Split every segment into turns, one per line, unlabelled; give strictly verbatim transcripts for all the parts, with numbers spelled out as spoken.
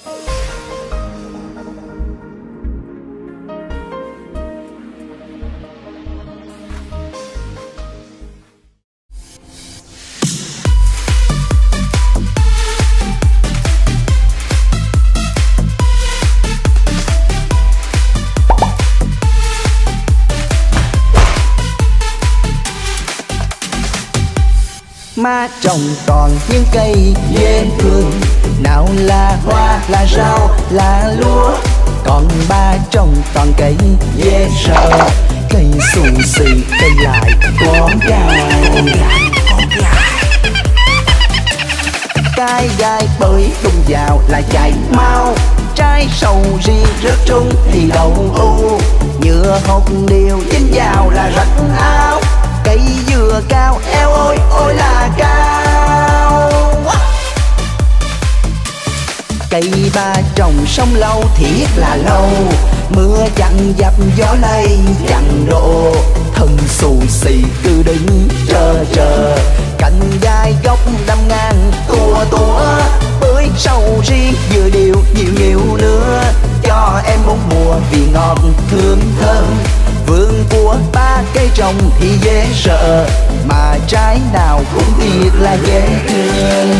Má trồng toàn những cây dễ thương, nào là hoa, là rau, là lúa. Còn ba trồng toàn cây dễ sợ, cây xù xì, cây lại con gái. Cái gai bơi đụng vào là chạy mau, trái sầu riêng rớt trúng thì đầu u. Nhựa hột điều dính vào là rách áo, cây dừa cao eo ôi ôi là cao. Cây ba trồng sống lâu thiệt là lâu, mưa chẳng dập gió lây chẳng độ. Thân xù xì cứ đứng chờ chờ, cành gai gốc đâm ngang tua tua. Bưởi sầu riêng vừa điều nhiều nhiều nữa, cho em bốn mùa vì ngọt hương thơm. Vườn của ba cây trồng thì dễ sợ, mà trái nào cũng thiệt là dễ thương.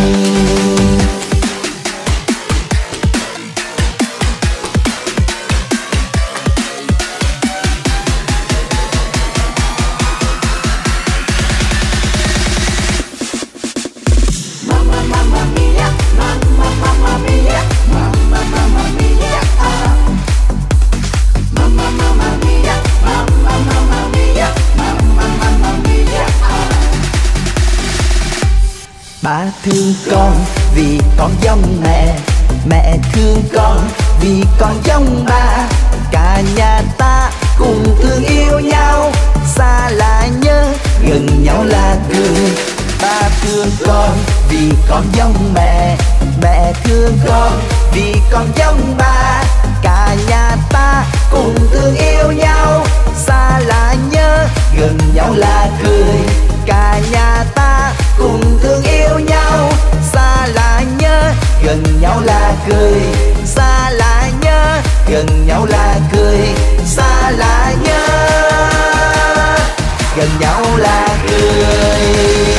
Ba thương con vì con giống mẹ, mẹ thương con vì con giống ba. Cả nhà ta cùng thương yêu nhau, xa là nhớ, gần nhau là thương. Ba thương con vì con giống mẹ, mẹ thương con vì con giống ba. Cả nhà ta cùng thương yêu nhau, xa là nhớ, gần nhau là cười. Cả nhà ta cùng thương yêu nhau, xa là nhớ, gần nhau là cười. Xa là nhớ, gần nhau là cười. Xa là nhớ, gần nhau là cười.